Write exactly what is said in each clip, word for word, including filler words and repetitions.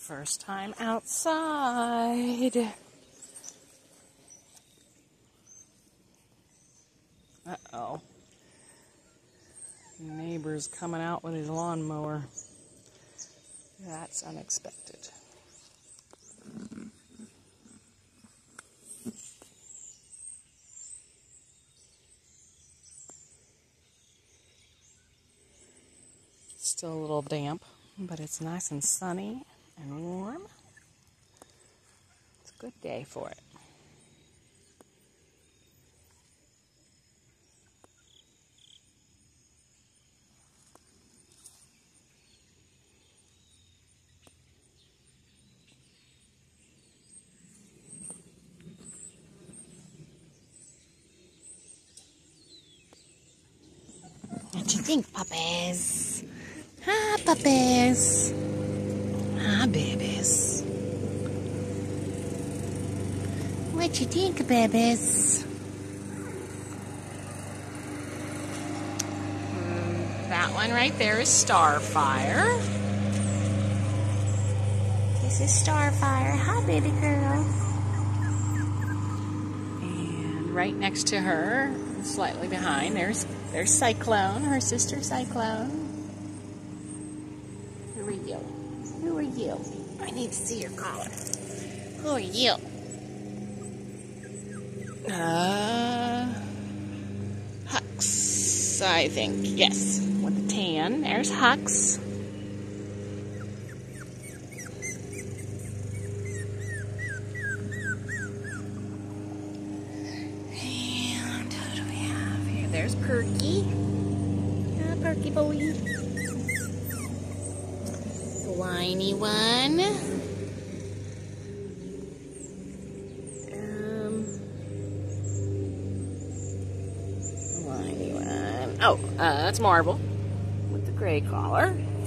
First time outside. Uh-oh. Neighbor's coming out with his lawnmower. That's unexpected. Still a little damp, but it's nice and sunny and warm. It's a good day for it. What you think, puppies? Hi, puppies. Hi, babies. What you think, babies? Mm, that one right there is Starfire. This is Starfire. Hi, baby girl. And right next to her, slightly behind, there's there's Cyclone, her sister Cyclone. Who are you? Who are you? I need to see your collar. Who are you? Uh, Hux, I think. Yes, with the tan. There's Hux. And who do we have here? There's Perky. Ah, Perky boy. Whiny one. Um, whiny one. Oh, uh, that's Marvel with the gray collar.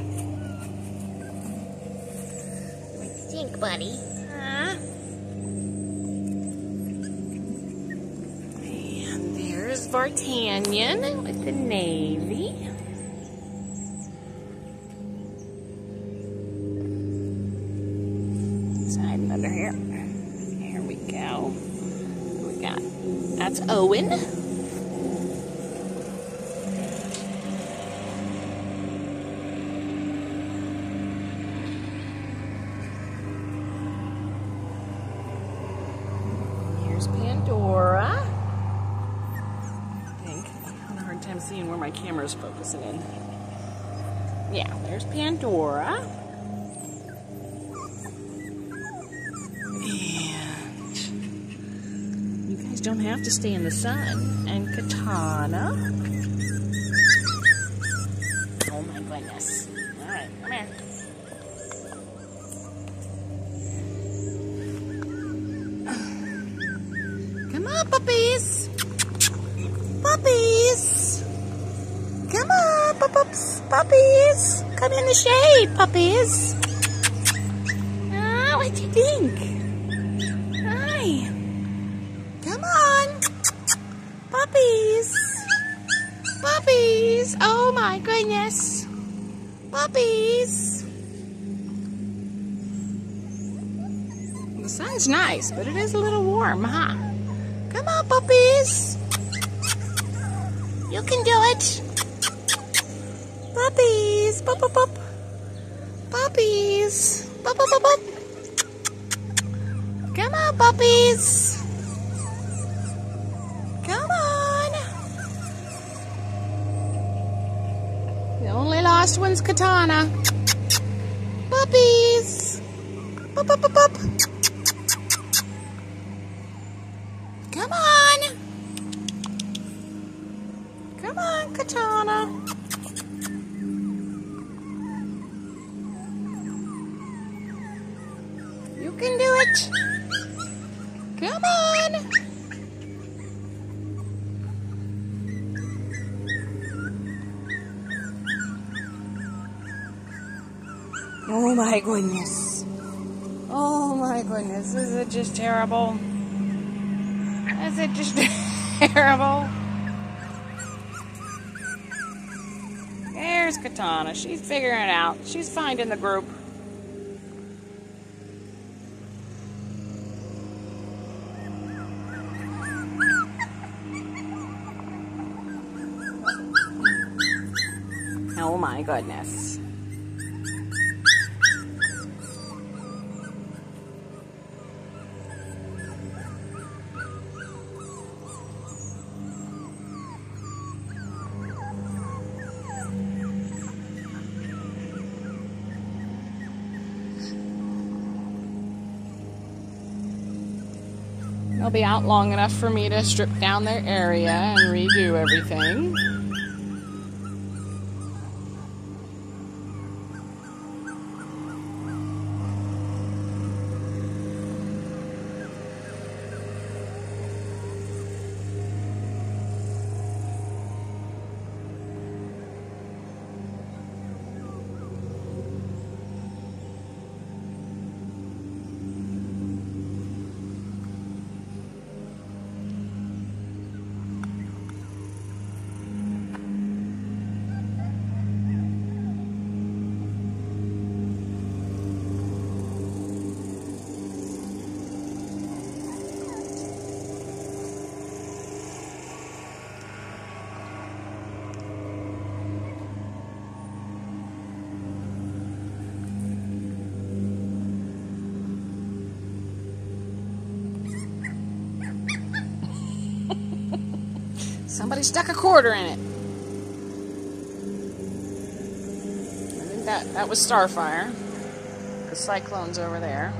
What do you think, buddy? Huh? And there's Vartanian with the navy. Hiding under here. Here we go. What we got? That's Owen. Here's Pandora. I think. I'm having a hard time seeing where my camera's focusing in. Yeah, there's Pandora. Don't have to stay in the sun. And Katana. Oh my goodness. Alright, come here. Come on, puppies. Puppies. Come on, pup-pups. Puppies. Come in the shade, puppies. Ah, what do you think? Hi. Come on, puppies, puppies, oh my goodness, puppies. The sun's nice, but it is a little warm, huh? Come on, puppies, you can do it. Puppies, pup, pup, pup. Puppies, pup, pup, pup, pup. Come on, puppies. Come on. The only lost one's Katana. Puppies. Pup, pup, pup, pup. Come on. Come on, Katana. You can do it. Come on. Oh my goodness. Oh my goodness. Is it just terrible? Is it just terrible? There's Katana. She's figuring it out. She's finding the group. Oh my goodness. They'll be out long enough for me to strip down their area and redo everything. Somebody stuck a quarter in it. I think that, that was Starfire. The Cyclone's over there.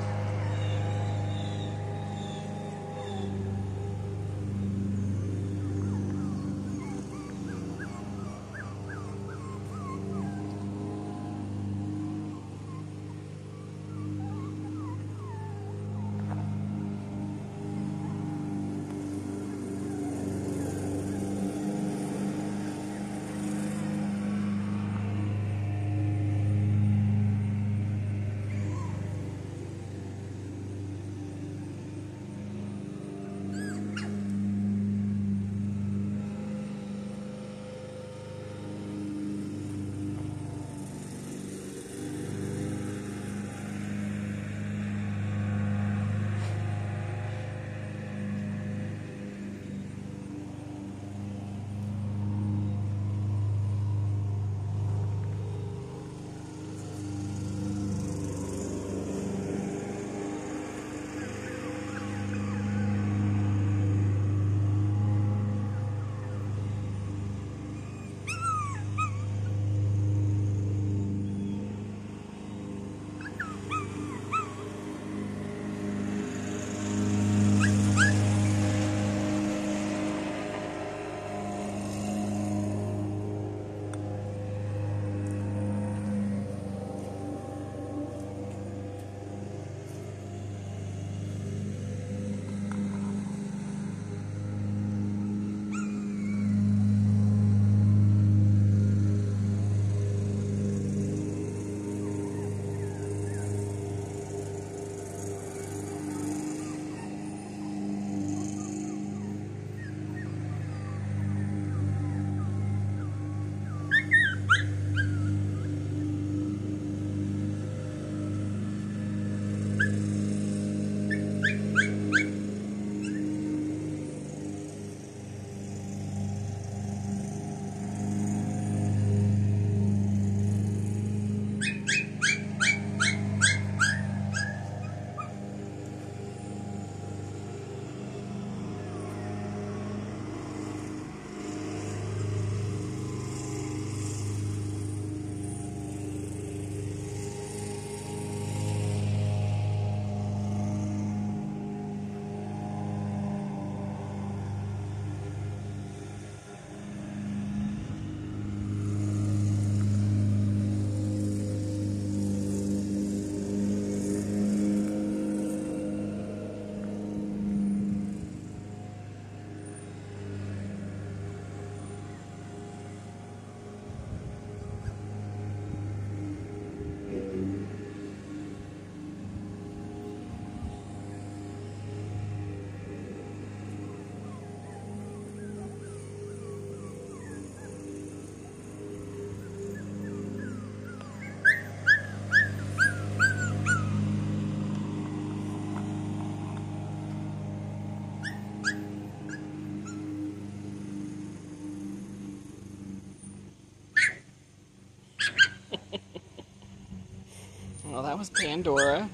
Well, that was Pandora.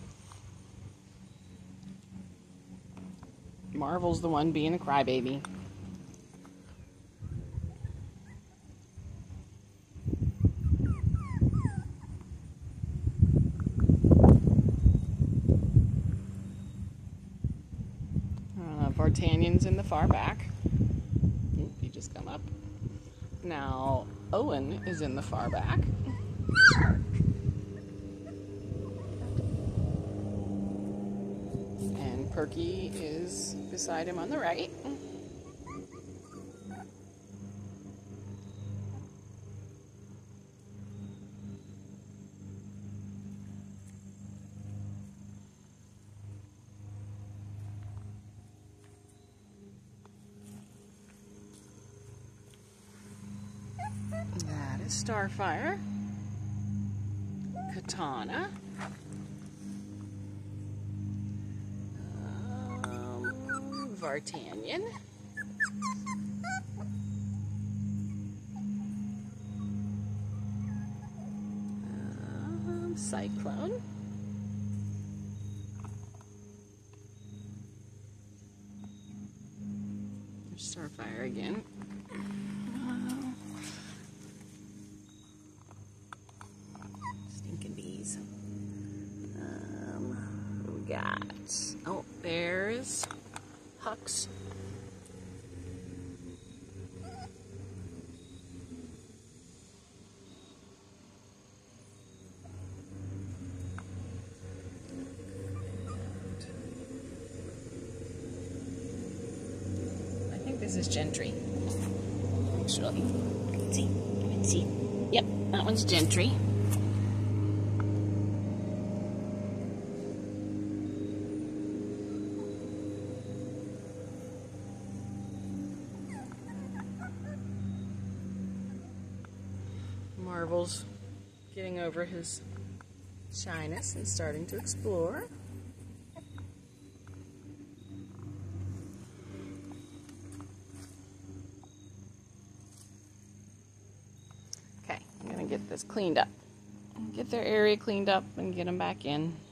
Marvel's the one being a crybaby. Uh, Vartanion's in the far back. Oop, he just come up. Now, Owen is in the far back. And Perky is beside him on the right. That is Starfire, Katana, um, Vartanion, um, Cyclone, there's Starfire again. Bees. Um, what we got? Oh, there's Hux. I think this is Gentry. Actually, let's see. Let's see. Yep, that one's Gentry. Marvel's getting over his shyness and starting to explore. Okay, I'm gonna get this cleaned up. Get their area cleaned up and get them back in.